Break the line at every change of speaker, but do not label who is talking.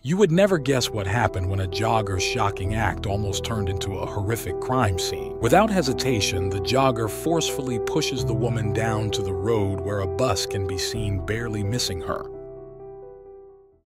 You would never guess what happened when a jogger's shocking act almost turned into a horrific crime scene. Without hesitation, the jogger forcefully pushes the woman down to the road where a bus can be seen barely missing her.